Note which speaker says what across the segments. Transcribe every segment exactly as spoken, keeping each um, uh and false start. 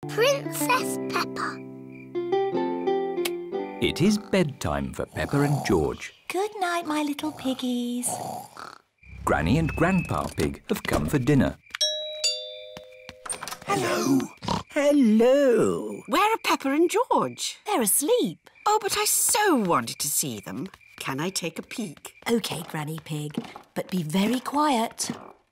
Speaker 1: Princess Peppa.
Speaker 2: It is bedtime for Peppa and George.
Speaker 3: Good night, my little piggies.
Speaker 2: Granny and Grandpa Pig have come for dinner.
Speaker 4: Hello. Hello.
Speaker 5: Where are Peppa and George?
Speaker 3: They're asleep.
Speaker 5: Oh, but I so wanted to see them. Can I take a peek?
Speaker 3: OK, Granny Pig, but be very quiet.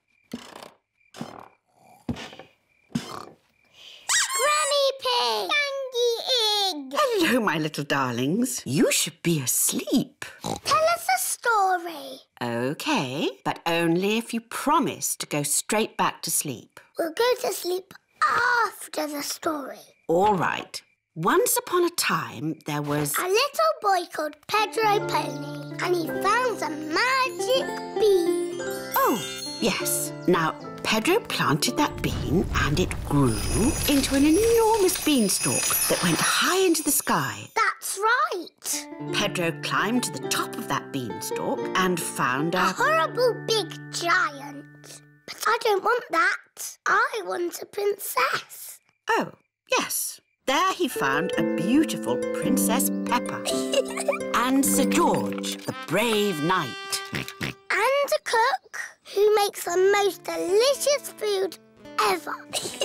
Speaker 1: Granny Pig! Candy Egg!
Speaker 5: Hello, my little darlings. You should be asleep.
Speaker 1: Tell us a story.
Speaker 5: OK, but only if you promise to go straight back to sleep.
Speaker 1: We'll go to sleep after the story.
Speaker 5: All right. Once upon a time, there was...
Speaker 1: A little boy called Pedro Pony, and he found a magic bean.
Speaker 5: Oh, yes. Now, Pedro planted that bean and it grew into an enormous beanstalk that went high into the sky.
Speaker 1: That's right.
Speaker 5: Pedro climbed to the top of that beanstalk and found a...
Speaker 1: A horrible big giant. But I don't want that. I want a princess.
Speaker 5: Oh, yes. There he found a beautiful Princess Peppa and Sir George, the brave knight.
Speaker 1: And a cook who makes the most delicious food ever.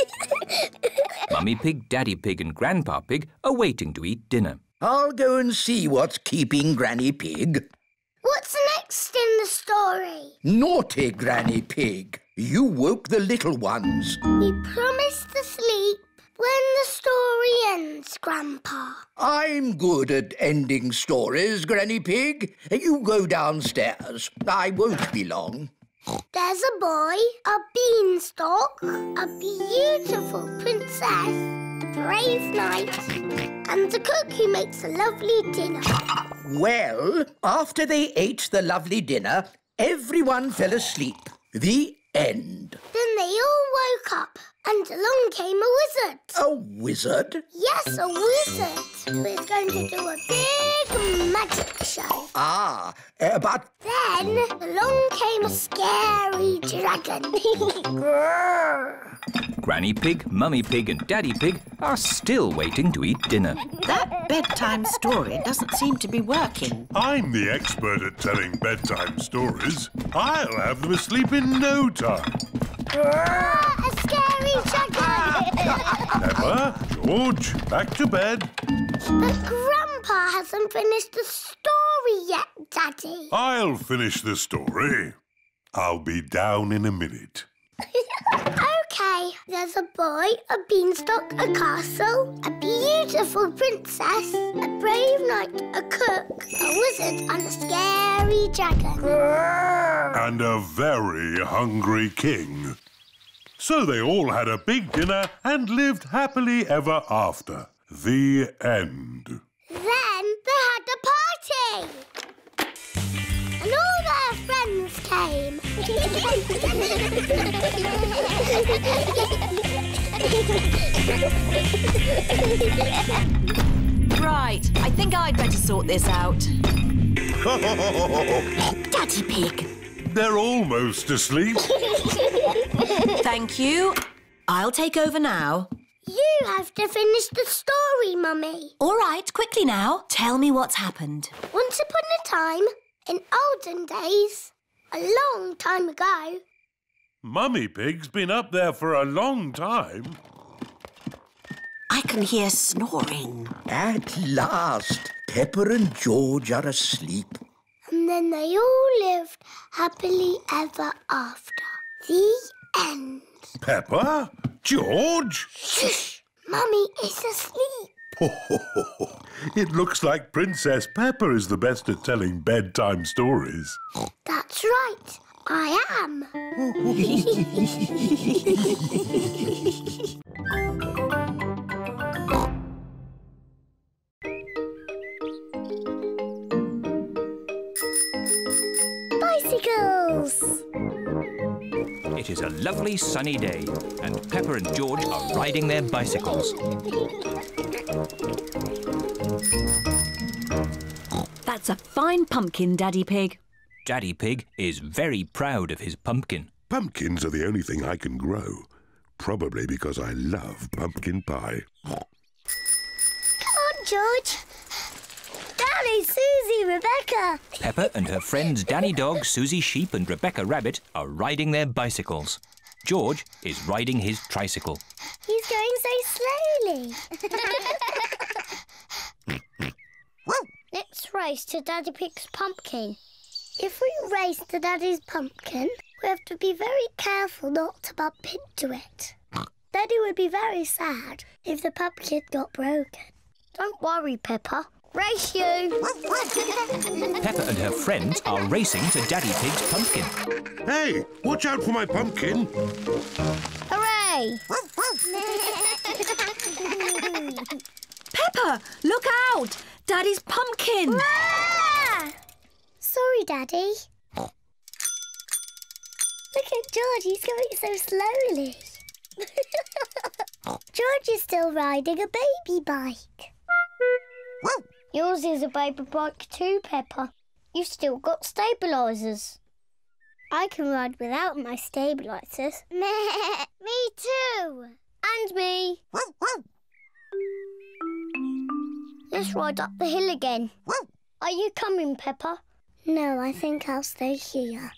Speaker 2: Mummy Pig, Daddy Pig and Grandpa Pig are waiting to eat dinner.
Speaker 4: I'll go and see what's keeping Granny Pig.
Speaker 1: What's next in the story?
Speaker 4: Naughty Granny Pig. You woke the little ones.
Speaker 1: We promised to sleep when the story ends, Grandpa.
Speaker 4: I'm good at ending stories, Granny Pig. You go downstairs. I won't be long.
Speaker 1: There's a boy, a beanstalk, a beautiful princess, a brave knight, and a cook who makes a lovely dinner.
Speaker 4: Well, after they ate the lovely dinner, everyone fell asleep. The end.
Speaker 1: Then they all woke up, and along came a wizard.
Speaker 4: A wizard?
Speaker 1: Yes, a wizard who is going to do a big magic show.
Speaker 4: Ah, uh, but...
Speaker 1: Then along came a scary dragon.
Speaker 2: Granny Pig, Mummy Pig and Daddy Pig are still waiting to eat dinner.
Speaker 5: That bedtime story doesn't seem to be working.
Speaker 6: I'm the expert at telling bedtime stories. I'll have them asleep in no time.
Speaker 1: A scary dragon.
Speaker 6: Peppa, George, back to bed.
Speaker 1: But Grandpa hasn't finished the story yet, Daddy.
Speaker 6: I'll finish the story. I'll be down in a minute.
Speaker 1: OK, there's a boy, a beanstalk, a castle, a beautiful princess, a brave knight, a cook, a wizard and a scary dragon.
Speaker 6: And a very hungry king. So they all had a big dinner and lived happily ever after. The end.
Speaker 1: Then they had a party. And all their friends came.
Speaker 3: Right, I think I'd better sort this out.
Speaker 5: Daddy Pig.
Speaker 6: They're almost asleep.
Speaker 3: Thank you. I'll take over now.
Speaker 1: You have to finish the story, Mummy.
Speaker 3: All right, quickly now. Tell me what's happened.
Speaker 1: Once upon a time, in olden days, a long time ago...
Speaker 6: Mummy Pig's been up there for a long time.
Speaker 5: I can hear snoring.
Speaker 4: At last, Peppa and George are asleep.
Speaker 1: And then they all lived happily ever after. The end.
Speaker 6: Peppa? George?
Speaker 1: Shush! Mummy is asleep.
Speaker 6: It looks like Princess Peppa is the best at telling bedtime stories.
Speaker 1: That's right. I am. Bicycles!
Speaker 2: It is a lovely sunny day and Peppa and George are riding their bicycles.
Speaker 3: That's a fine pumpkin, Daddy Pig.
Speaker 2: Daddy Pig is very proud of his pumpkin.
Speaker 6: Pumpkins are the only thing I can grow. Probably because I love pumpkin pie.
Speaker 1: Come on, George. Danny, Susie, Rebecca.
Speaker 2: Peppa and her friends Danny Dog, Susie Sheep and Rebecca Rabbit are riding their bicycles. George is riding his tricycle.
Speaker 1: He's going so slowly. Let's race to Daddy Pig's pumpkin. If we race to Daddy's pumpkin, we have to be very careful not to bump into it. Daddy would be very sad if the pumpkin got broken. Don't worry, Peppa. Race you!
Speaker 2: Peppa and her friends are racing to Daddy Pig's pumpkin.
Speaker 6: Hey, watch out for my pumpkin.
Speaker 1: Hooray!
Speaker 3: Peppa, look out! Daddy's pumpkin!
Speaker 1: Ah! Sorry, Daddy. Look at George, he's going so slowly. George is still riding a baby bike. Yours is a baby bike too, Peppa. You've still got stabilisers. I can ride without my stabilisers. Me too. And me. Let's ride up the hill again. Are you coming, Peppa? No, I think I'll stay here.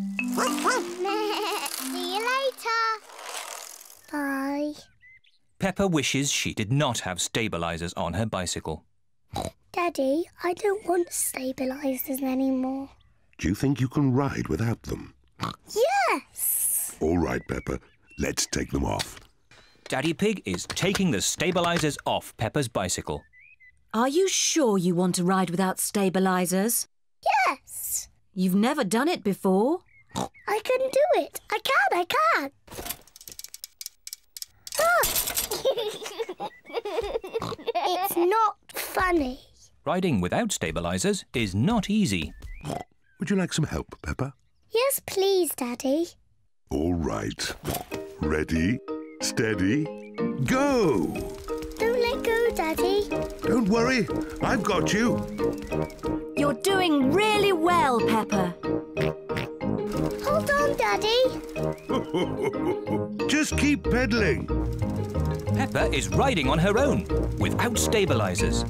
Speaker 1: See you later. Bye.
Speaker 2: Peppa wishes she did not have stabilisers on her bicycle.
Speaker 1: Daddy, I don't want stabilisers anymore.
Speaker 6: Do you think you can ride without them?
Speaker 1: Yes!
Speaker 6: All right, Peppa. Let's take them off.
Speaker 2: Daddy Pig is taking the stabilisers off Peppa's bicycle.
Speaker 3: Are you sure you want to ride without stabilisers?
Speaker 1: Yes!
Speaker 3: You've never done it before.
Speaker 1: I can do it. I can, I can. Ah. It's not funny.
Speaker 2: Riding without stabilisers is not easy.
Speaker 6: Would you like some help, Peppa?
Speaker 1: Yes, please, Daddy.
Speaker 6: All right. Ready, steady, go!
Speaker 1: Don't let go, Daddy.
Speaker 6: Don't worry, I've got you.
Speaker 3: You're doing really well, Peppa.
Speaker 1: Hold on, Daddy.
Speaker 6: Just keep pedalling.
Speaker 2: Peppa is riding on her own, without stabilisers.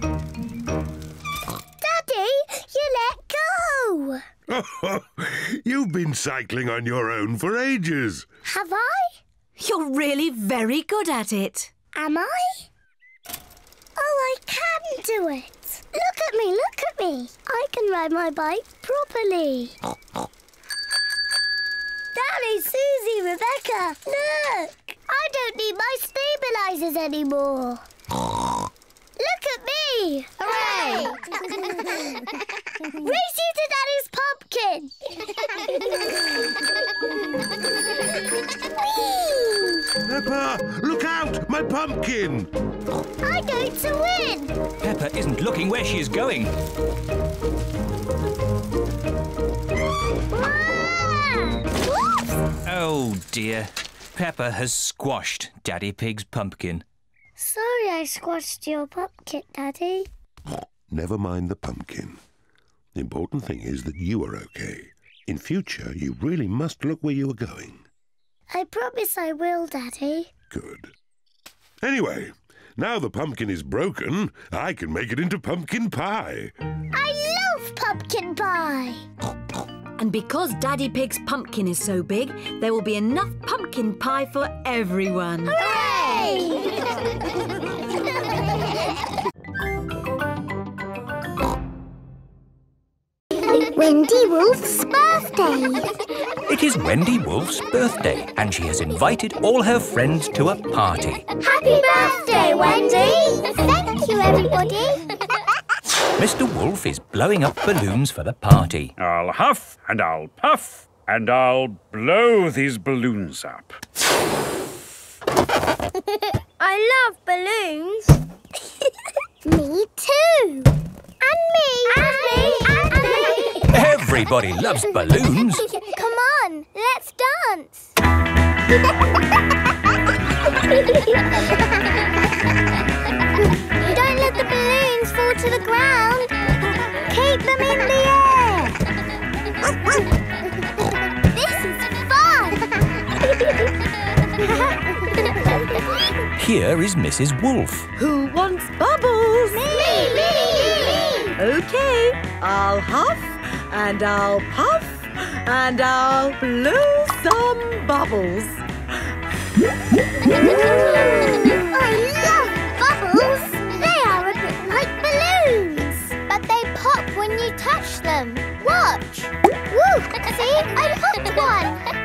Speaker 1: Daddy, you let go.
Speaker 6: You've been cycling on your own for ages.
Speaker 1: Have I?
Speaker 3: You're really very good at it.
Speaker 1: Am I? Oh, I can do it. Look at me, look at me. I can ride my bike properly. Daddy, Susie, Rebecca, look. I don't need my stabilisers anymore. Look at me. Hooray. Race you to Daddy's pumpkin.
Speaker 6: Peppa, look out! My pumpkin!
Speaker 1: I'm going to win.
Speaker 2: Peppa isn't looking where she is going. Oh dear. Peppa has squashed Daddy Pig's pumpkin.
Speaker 1: Sorry I squashed your pumpkin, Daddy.
Speaker 6: Never mind the pumpkin. The important thing is that you are okay. In future, you really must look where you are going.
Speaker 1: I promise I will, Daddy.
Speaker 6: Good. Anyway, now the pumpkin is broken, I can make it into pumpkin pie.
Speaker 1: I love pumpkin pie.
Speaker 3: And because Daddy Pig's pumpkin is so big, there will be enough pumpkin pie for everyone.
Speaker 1: Hooray! Wendy Wolf's birthday.
Speaker 2: It is Wendy Wolf's birthday and she has invited all her friends to a party.
Speaker 1: Happy birthday, Wendy! Thank you, everybody.
Speaker 2: Mister Wolf is blowing up balloons for the party.
Speaker 7: I'll huff and I'll puff and I'll blow these balloons up.
Speaker 1: I love balloons. Me too. And me. And me. And me.
Speaker 2: Everybody loves balloons.
Speaker 1: Come on, let's dance. Don't let the balloons fall to the ground. Keep them in the air. This is fun.
Speaker 2: Here is Missus Wolf.
Speaker 3: Who wants bubbles?
Speaker 1: Me, me, me.
Speaker 3: OK, I'll huff and I'll puff and I'll blow some bubbles.
Speaker 1: I love bubbles. They are a bit like balloons. But they pop when you touch them. Watch. Woo! See? I popped one.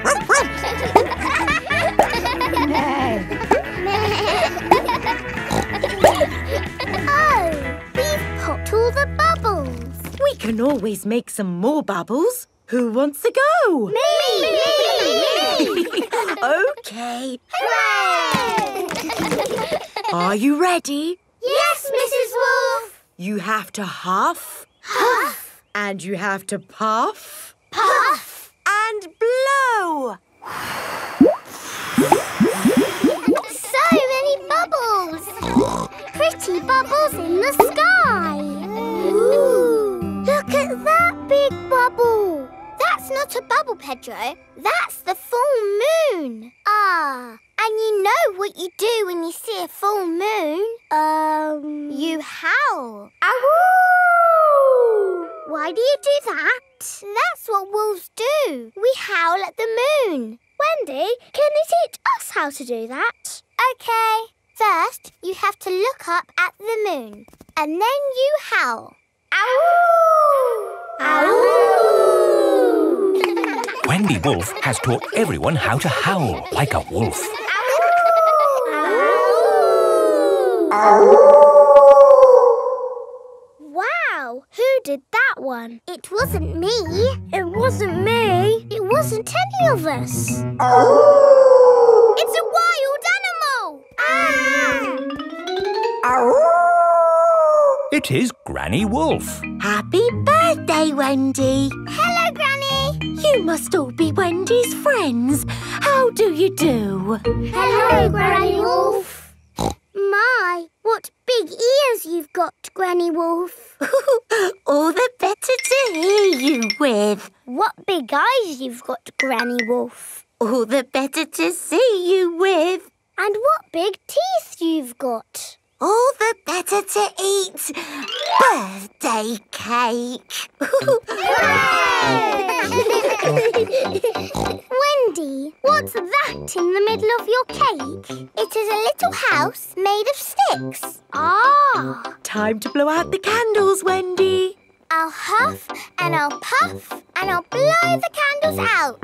Speaker 1: Oh, we've popped all the bubbles.
Speaker 3: We can always make some more bubbles. Who wants to go?
Speaker 1: Me! Me! Me!
Speaker 3: OK.
Speaker 1: Hooray!
Speaker 3: Are you ready?
Speaker 1: Yes, Missus Wolf.
Speaker 3: You have to huff.
Speaker 1: Huff.
Speaker 3: And you have to puff.
Speaker 1: Puff.
Speaker 3: And blow.
Speaker 1: So many bubbles. Pretty bubbles in the sky. Ooh. Look at that big bubble. That's not a bubble, Pedro. That's the full moon. Ah, and you know what you do when you see a full moon? Um... You howl. Ow! Why do you do that? That's what wolves do. We howl at the moon. Wendy, can you teach us how to do that? OK. First, you have to look up at the moon. And then you howl. Ow! Ow!
Speaker 2: Wendy Wolf has taught everyone how to howl like a wolf.
Speaker 1: Wow, who did that one? It wasn't me. It wasn't me. It wasn't any of us. It's a wild animal. Ah!
Speaker 2: It is Granny Wolf.
Speaker 3: Happy birthday, Wendy.
Speaker 1: Hello, Granny.
Speaker 3: You must all be Wendy's friends. How do you do?
Speaker 1: Hello, Granny Wolf. My, what big ears you've got, Granny Wolf.
Speaker 3: All the better to hear you with.
Speaker 1: What big eyes you've got, Granny Wolf.
Speaker 3: All the better to see you with.
Speaker 1: And what big teeth you've got.
Speaker 3: All the better to eat birthday cake.
Speaker 1: Wendy, what's that in the middle of your cake? It is a little house made of sticks. Ah!
Speaker 3: Time to blow out the candles, Wendy.
Speaker 1: I'll huff and I'll puff and I'll blow the candles out.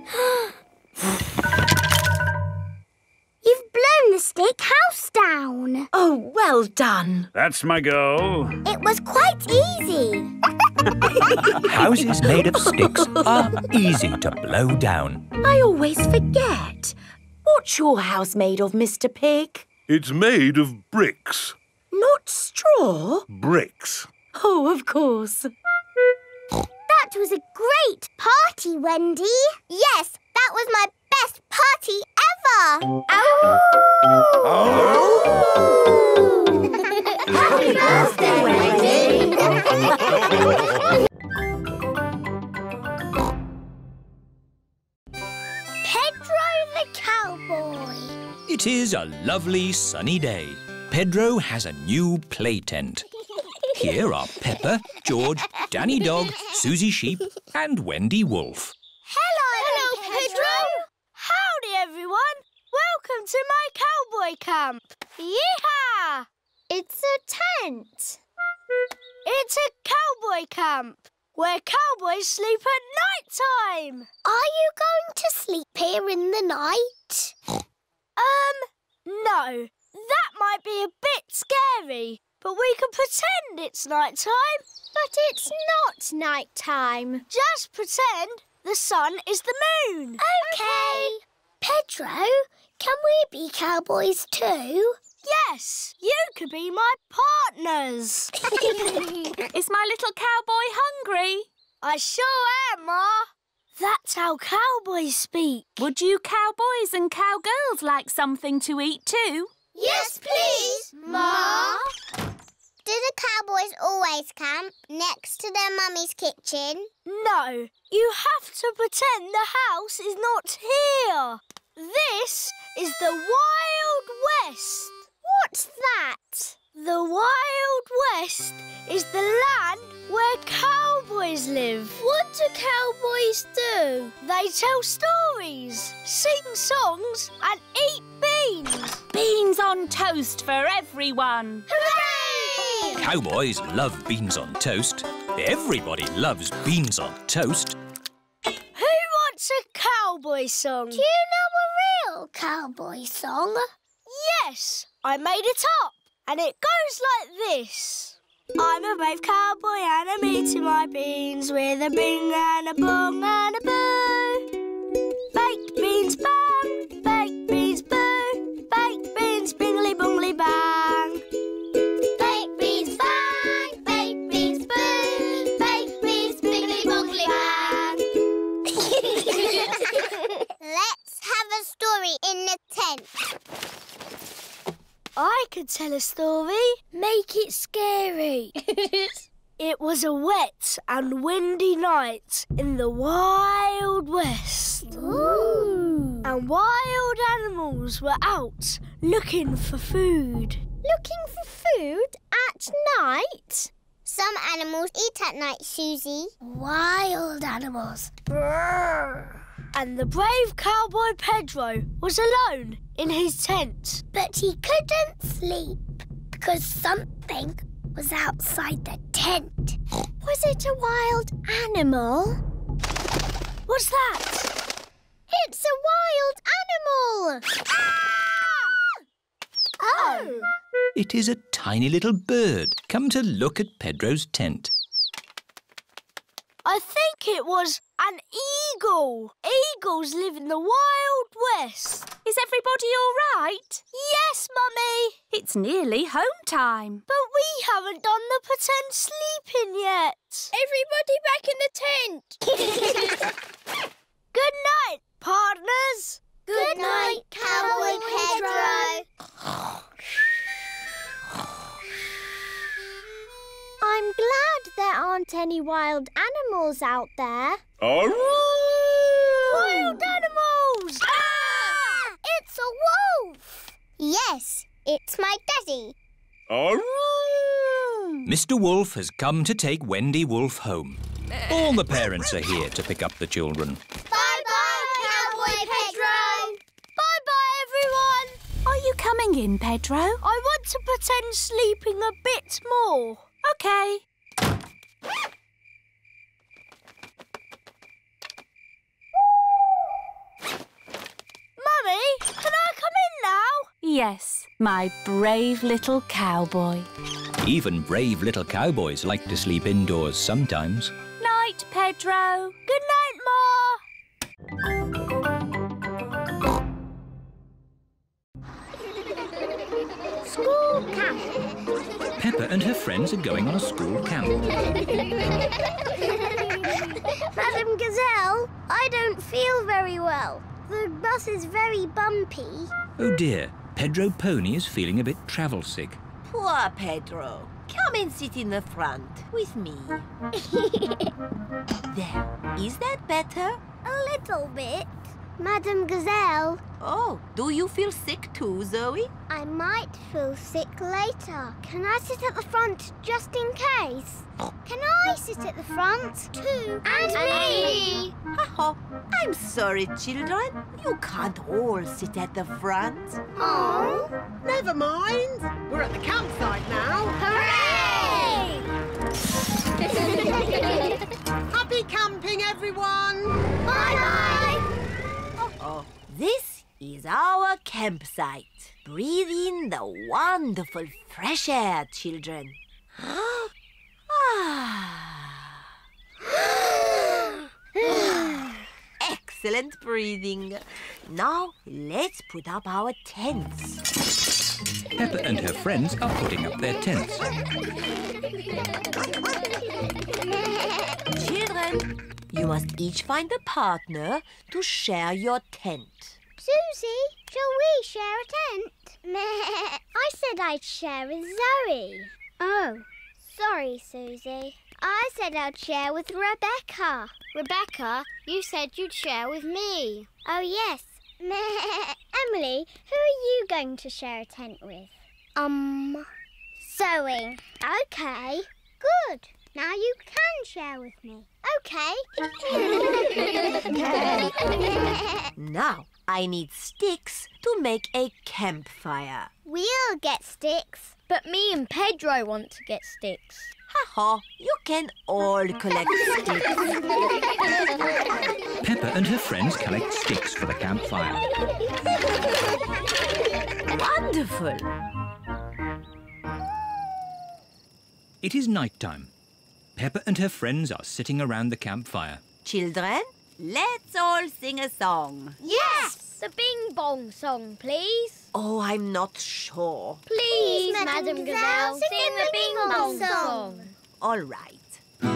Speaker 1: You've blown the stick house down.
Speaker 3: Oh, well done.
Speaker 7: That's my goal.
Speaker 1: It was quite easy.
Speaker 2: Houses made of sticks are easy to blow down.
Speaker 3: I always forget. What's your house made of, Mister Pig?
Speaker 6: It's made of bricks.
Speaker 3: Not straw?
Speaker 6: Bricks.
Speaker 3: Oh, of course.
Speaker 1: That was a great party, Wendy. Yes, that was my best party ever. Oh! Happy birthday, Wendy. Pedro the Cowboy.
Speaker 2: It is a lovely sunny day. Pedro has a new play tent. Here are Peppa, George, Danny Dog, Susie Sheep and Wendy Wolf.
Speaker 1: Hello, Hello, Pedro. Howdy, everyone. Welcome to my cowboy camp. Yeehaw! It's a tent. It's a cowboy camp where cowboys sleep at night time. Are you going to sleep here in the night? Um, no. That might be a bit scary. But we can pretend it's night time. But it's not night time. Just pretend the sun is the moon. OK. Pedro, can we be cowboys too? Yes, you could be my partners.
Speaker 8: Is my little cowboy hungry?
Speaker 1: I sure am, Ma. That's how cowboys speak.
Speaker 8: Would you cowboys and cowgirls like something to eat too?
Speaker 1: Yes, please, Ma. Do the cowboys always camp next to their mummy's kitchen? No, you have to pretend the house is not here. This is the Wild West. What's that? The Wild West is the land where cowboys live. What do cowboys do? They tell stories, sing songs and eat beans.
Speaker 8: Beans on toast for everyone.
Speaker 1: Hooray!
Speaker 2: Cowboys love beans on toast. Everybody loves beans on toast.
Speaker 1: Who wants a cowboy song? Do you know a real cowboy song? Yes, I made it up. And it goes like this. I'm a brave cowboy and I'm eating my beans with a bing and a bong and a boo. Baked beans bang, baked beans boo, baked beans bingly bongly bang. Baked beans bang, baked beans boo, baked beans bingly bongly bang. Let's have a story in the tent. I could tell a story. Make it scary. It was a wet and windy night in the Wild West. Ooh. And wild animals were out looking for food. Looking for food at night? Some animals eat at night, Susie. Wild animals. Brrr. And the brave cowboy Pedro was alone in his tent. But he couldn't sleep because something was outside the tent. Was it a wild animal? What's that? It's a wild animal! Ah! Oh!
Speaker 2: It is a tiny little bird come to look at Pedro's tent.
Speaker 1: I think it was an eagle. Eagles live in the Wild West.
Speaker 8: Is everybody all right?
Speaker 1: Yes, Mummy.
Speaker 8: It's nearly home time.
Speaker 1: But we haven't done the pretend sleeping yet. Everybody back in the tent. Good night, partners. Good night, Cowboy Pedro. I'm glad there aren't any wild animals out there.
Speaker 6: Arroo!
Speaker 1: Wild animals! Ah! It's a wolf! Yes, it's my daddy.
Speaker 6: Arroo!
Speaker 2: Mister Wolf has come to take Wendy Wolf home. All the parents are here to pick up the children.
Speaker 1: Bye-bye, Cowboy Pedro! Bye-bye, everyone!
Speaker 8: Are you coming in, Pedro?
Speaker 1: I want to pretend sleeping a bit more.
Speaker 8: OK.
Speaker 1: Mummy, can I come in now?
Speaker 8: Yes, my brave little cowboy.
Speaker 2: Even brave little cowboys like to sleep indoors sometimes.
Speaker 8: Night, Pedro.
Speaker 1: Good night, Ma. School camp.
Speaker 2: Peppa and her friends are going on a school camp.
Speaker 1: Madam Gazelle, I don't feel very well. The bus is very bumpy.
Speaker 2: Oh dear, Pedro Pony is feeling a bit travel sick.
Speaker 9: Poor Pedro. Come and sit in the front with me. There. Is that better?
Speaker 1: A little bit. Madam Gazelle.
Speaker 9: Oh, do you feel sick too, Zoe?
Speaker 1: I might feel sick later. Can I sit at the front just in case? Can I sit at the front too? And, and me!
Speaker 9: Oh, I'm sorry, children. You can't all sit at the front.
Speaker 1: Oh.
Speaker 3: Never mind. We're at the campsite now.
Speaker 1: Hooray!
Speaker 3: Happy camping, everyone.
Speaker 1: Bye-bye!
Speaker 9: Oh, this is our campsite. Breathe in the wonderful fresh air, children. Excellent breathing. Now, let's put up our tents.
Speaker 2: Peppa and her friends are putting up their tents.
Speaker 9: Children, you must each find a partner to share your tent.
Speaker 1: Susie, shall we share a tent? I said I'd share with Zoe. Oh, sorry, Susie. I said I'd share with Rebecca. Rebecca, you said you'd share with me. Oh, yes. Emily, who are you going to share a tent with? Um, sewing. Okay, good. Now you can share with me. Okay.
Speaker 9: Now I need sticks to make a campfire.
Speaker 1: We'll get sticks. But me and Pedro want to get sticks.
Speaker 9: Ha-ha, you can all collect sticks.
Speaker 2: Peppa and her friends collect sticks for the campfire.
Speaker 9: Wonderful.
Speaker 2: It is night time. Peppa and her friends are sitting around the campfire.
Speaker 9: Children, let's all sing a song.
Speaker 1: Yes! The Bing Bong song, please.
Speaker 9: Oh, I'm not sure.
Speaker 1: Please, Madam Gazelle, sing the Bing Bong song.
Speaker 9: All right.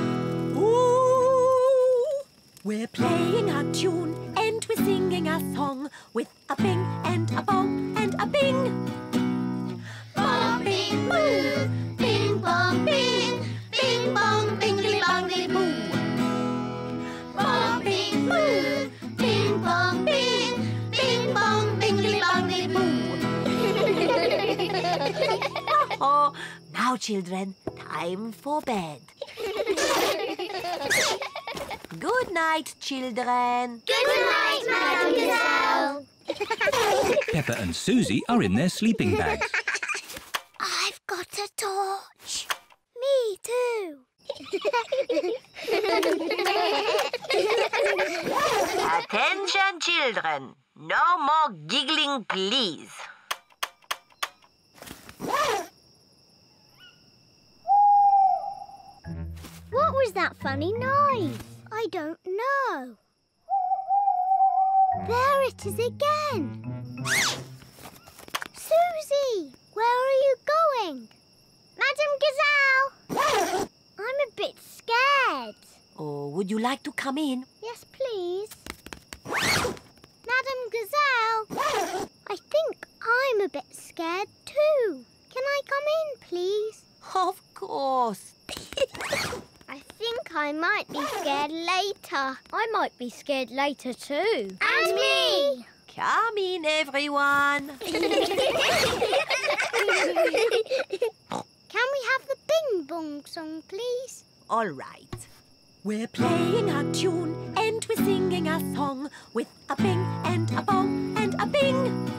Speaker 9: Ooh, we're playing a tune and we're singing a song with a bing and a bong and a bing.
Speaker 1: Bong, bing, boo. Bing, bong, bing. Bing, bong, bingly, bongly, boo. Bong, bing, boo. Bing, bong, bing. Bing, bong, bingly, bongly, boo.
Speaker 9: Oh, now, children, time for bed. Good night, children.
Speaker 1: Good night, Madam Gazelle.
Speaker 2: Peppa and Susie are in their sleeping bags.
Speaker 1: I've got a torch. Me too.
Speaker 9: Attention, children. No more giggling, please.
Speaker 1: What was that funny noise? I don't know. There it is again. Susie, where are you going? Madam Gazelle! I'm a bit scared.
Speaker 9: Oh, would you like to come in?
Speaker 1: Yes, please. Madam Gazelle, I think I'm a bit scared too. Can I come in, please?
Speaker 9: Of course.
Speaker 1: I think I might be scared later. I might be scared later too. And me!
Speaker 9: Come in, everyone.
Speaker 1: Can we have the Bing Bong song, please?
Speaker 9: All right. We're playing a tune and we're singing a song with a bing and a bong and a bing.